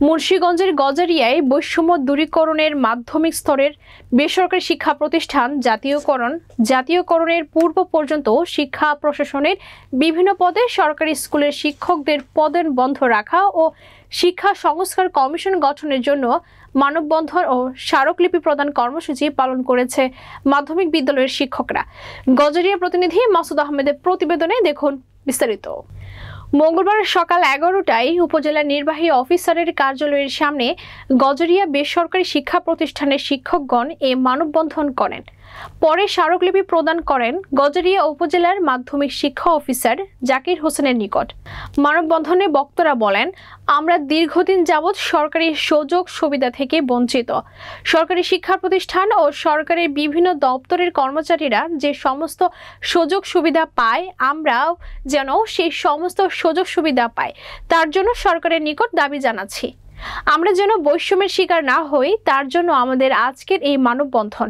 মুন্সিগঞ্জের গজারিয়ায় বৈষম্য দূরীকরণের মাধ্যমিক স্তরের বেসরকারি শিক্ষা প্রতিষ্ঠান জাতীয়করণের পূর্ব পর্যন্ত শিক্ষা প্রশাসনের বিভিন্ন পদে সরকারি স্কুলের শিক্ষকদের পদোন্নতি বন্ধ রাখা ও শিক্ষা সংস্কার কমিশন গঠনের জন্য মানববন্ধন ও স্মারকলিপি প্রদান কর্মসূচি পালন করেছে মাধ্যমিক বিদ্যালয়ের শিক্ষকরা। গজারিয়া প্রতিনিধি মাসুদ আহমেদের প্রতিবেদনে দেখুন বিস্তারিত। মঙ্গলবার সকাল 11টায় উপজেলা নির্বাহী অফিসারের কার্যালয়ের সামনে গজারিয়া বেসরকারি শিক্ষা প্রতিষ্ঠানের শিক্ষকগণ এ মানববন্ধন করেন। পরে স্মারকলিপি প্রদান করেন গজারিয়া উপজেলার মাধ্যমিক শিক্ষা অফিসার জাকির হোসেনের নিকট। মানববন্ধনে বক্তারা বলেন, আমরা দীর্ঘদিন যাবৎ সরকারি সুযোগ সুবিধা থেকে বঞ্চিত। সরকারি শিক্ষা প্রতিষ্ঠান ও সরকারের বিভিন্ন দপ্তরের কর্মচারীরা যে সমস্ত সুযোগ সুবিধা পায়, আমরাও যেন সেই সমস্ত সুযোগ সুবিধা পাই, তার জন্য সরকারের নিকট দাবি জানাচ্ছি। আমরা যেন বৈষম্যের শিকার না হই, তার জন্য আমাদের আজকের এই মানববন্ধন।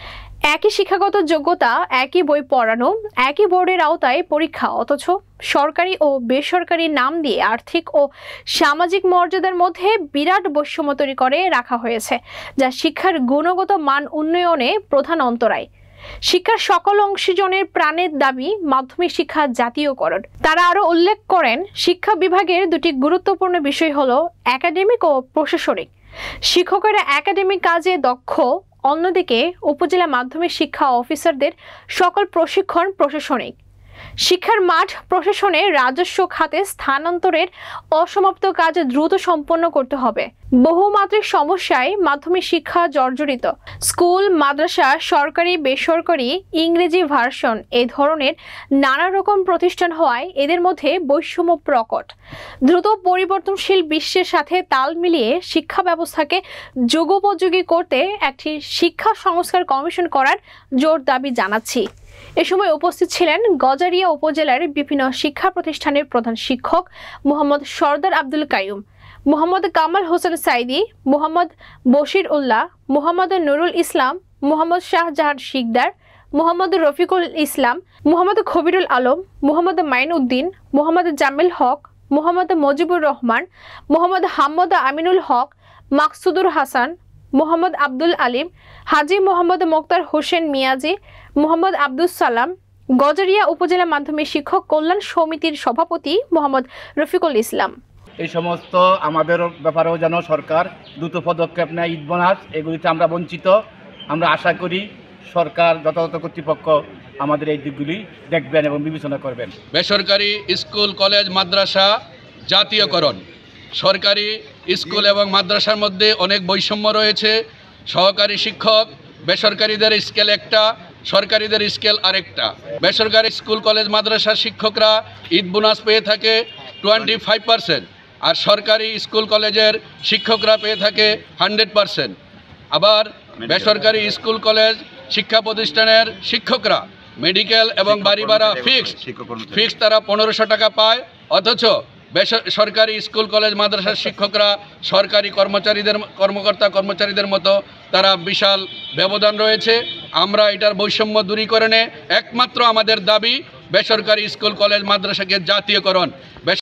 একই শিক্ষাগত যোগ্যতা, একই বই পড়ানো, একই বোর্ডের আওতায় পরীক্ষা, অথচ সরকারি ও বেসরকারি নাম দিয়ে আর্থিক ও সামাজিক মর্যাদার মধ্যে বিরাট বৈষম্য তৈরি করে রাখা হয়েছে, যা শিক্ষার গুণগত মান উন্নয়নে প্রধান অন্তরায়। শিক্ষার সকল অংশীজনের প্রাণের দাবি মাধ্যমিক শিক্ষা জাতীয়করণ। তারা আরো উল্লেখ করেন, শিক্ষা বিভাগের দুটি গুরুত্বপূর্ণ বিষয় হলো একাডেমিক ও প্রশাসনিক। শিক্ষকেরা একাডেমিক কাজে দক্ষ, অন্যদিকে উপজেলা মাধ্যমিক শিক্ষা অফিসারদের সকল প্রশিক্ষণ প্রশাসনিক। শিক্ষার মাঠ প্রশাসনে রাজস্ব খাতে স্থানান্তরের অসমাপ্ত কাজ দ্রুত সম্পন্ন করতে হবে। বহুমাত্রিক সমস্যায় মাধ্যমিক শিক্ষা জর্জরিত। স্কুল, মাদ্রাসা, সরকারি, বেসরকারি, ইংরেজি ভার্সন এ ধরনের নানা রকম প্রতিষ্ঠান হওয়ায় এদের মধ্যে বৈষম্য প্রকট। দ্রুত পরিবর্তনশীল বিশ্বের সাথে তাল মিলিয়ে শিক্ষা ব্যবস্থাকে যুগোপযোগী করতে একটি শিক্ষা সংস্কার কমিশন করার জোর দাবি জানাচ্ছি। এ সময় উপস্থিত ছিলেন গজারিয়া উপজেলার বিভিন্ন শিক্ষা প্রতিষ্ঠানের প্রধান শিক্ষক মোহাম্মদ সরদার আব্দুল কাইয়ুম, মোহাম্মদ কামাল হোসেন সাইদি, মোহাম্মদ বশির উল্লাহ, মোহাম্মদ নুরুল ইসলাম, মোহাম্মদ শাহজাহান শিকদার, মোহাম্মদ রফিকুল ইসলাম, মোহাম্মদ খবিরুল আলম, মোহাম্মদ মাইন উদ্দিন, মোহাম্মদ জামিল হক, মোহাম্মদ মজিবুর রহমান, মোহাম্মদ হাম্মদ আমিনুল হক, মাকসুদুর হাসান, মোহাম্মদ আব্দুল আলিম, হাজী মোহাম্মদ মোক্তার হোসেন মিয়াজি, মোহাম্মদ আব্দুল সালাম, গজারিয়া উপজেলা মাধ্যমিক শিক্ষক কল্যাণ সমিতির সভাপতি মোহাম্মদ রফিকুল ইসলাম। এই সমস্ত আমাদের ব্যাপারেও যেন সরকার দ্রুত পদক্ষেপ নেয়। ঈদ বোনাস এগুলিতে আমরা বঞ্চিত। আমরা আশা করি সরকার যথাযথ কর্তৃপক্ষ আমাদের এই দিকগুলি দেখবেন এবং বিবেচনা করবেন। বেসরকারি স্কুল, কলেজ, মাদ্রাসা জাতীয়করণ। সরকারি স্কুল এবং মাদ্রাসার মধ্যে অনেক বৈষম্য রয়েছে। সহকারী শিক্ষক, বেসরকারিদের স্কেল একটা, সরকারিদের স্কেল আরেকটা। বেসরকারি স্কুল, কলেজ, মাদ্রাসার শিক্ষকরা ঈদ বোনাস পেয়ে থাকে 25%, আর সরকারি স্কুল কলেজের শিক্ষকরা পেয়ে থাকে 100%। আবার বেসরকারি স্কুল কলেজ শিক্ষা প্রতিষ্ঠানের শিক্ষকরা মেডিকেল এবং বাড়ি ভাড়া ফিক্সড তারা 1500 টাকা পায়, অথচ সরকারি স্কুল কলেজ মাদ্রাসার শিক্ষকরা সরকারি কর্মকর্তাদের মতো তারা বিশাল ব্যবধান রয়েছে। আমরা এটার বৈষম্য দূরীকরণে একমাত্র আমাদের দাবি বেসরকারি স্কুল কলেজ মাদ্রাসাকে জাতীয়করণ।